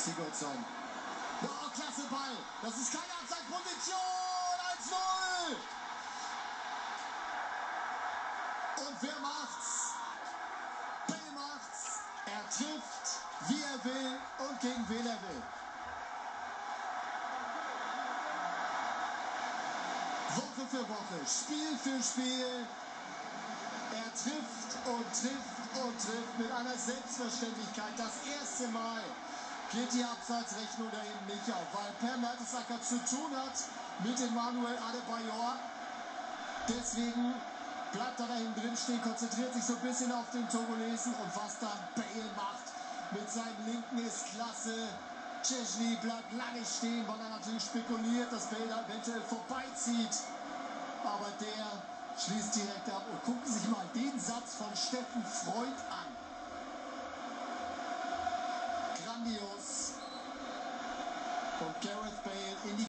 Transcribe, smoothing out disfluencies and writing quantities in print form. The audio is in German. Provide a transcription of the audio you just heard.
Sigurdsson. Wow, klasse Ball. Das ist keine Abseitsposition. 1-0. Und wer macht's? Bale macht's. Er trifft, wie er will und gegen wen er will. Woche für Woche, Spiel für Spiel. Er trifft und trifft und trifft mit einer Selbstverständlichkeit. Das erste Mal geht die Abseitsrechnung da hinten nicht auf, weil Per Mertesacker zu tun hat mit Emmanuel Adebayor. Deswegen bleibt er da hinten drin stehen, konzentriert sich so ein bisschen auf den Togolesen, und was dann Bale macht mit seinem Linken ist klasse. Szczęsny bleibt lange stehen, weil er natürlich spekuliert, dass Bale da eventuell vorbeizieht. Aber der schließt direkt ab. Und gucken Sie sich mal den Satz von Steffen Freund an. Grandios. Und Gareth Bale in die